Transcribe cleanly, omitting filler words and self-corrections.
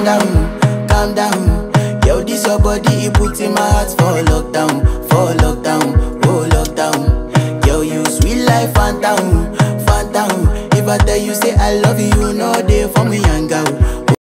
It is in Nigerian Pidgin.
down, calm down. Yo, this your body, it puts in my heart for lockdown, oh lockdown. Yo, you sweet life, phantom, phantom. If I tell you say I love you, no day for me, young girl,